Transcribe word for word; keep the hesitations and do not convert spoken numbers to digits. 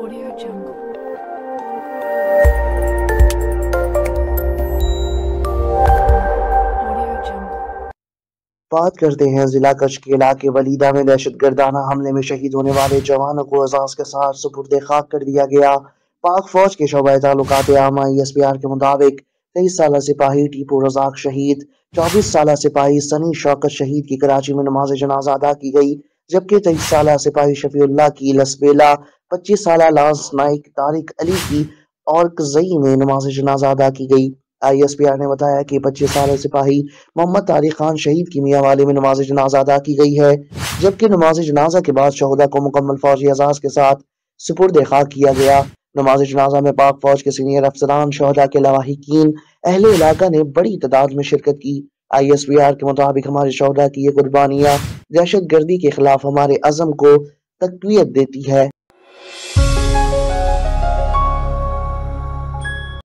بات کرتے ہیں ضلع کچھ کے علاقے بلیدہ میں دہشت گردانہ حملے میں شہید ہونے والے جوانوں کو اعزاز کے ساتھ سپرد خاک کر دیا گیا۔ پاک فوج کے شعبہ تعلقات عامہ ایس پی آر کے مطابق تیئیس سالہ سپاہی ٹیپو رزاق شہید، چوبیس سالہ سپاہی سنی شوکت شہید کی کراچی میں نماز جنازہ ادا کی گئی، جبکہ تیئیس سالہ سپاہی شفیع اللہ کی لسبیلا، پچیس سالہ لانس نائک طارق علی کی اورکزئی میں نماز جنازہ ادا کی گئی۔ آئی ایس پی آر نے بتایا کہ پچیس سالہ سپاہی محمد طارق خان شہید کی میاں والے میں نماز جنازہ ادا کی گئی ہے، جبکہ نماز جنازہ کے بعد شہداء کو مکمل فوجی اعزاز کے ساتھ سپرد خاک کیا گیا۔ نماز جنازہ میں پاک فوج کے سینئر افسران، شہداء کے لواحقین، اہل علاقہ نے بڑی تعداد میں شرکت کی۔ آئی ایس پی آر کے مطابق ہمارے شہداء کی یہ قربانیاں دہشت گردی کے خلاف ہمارے عزم کو تقویت دیتی ہے۔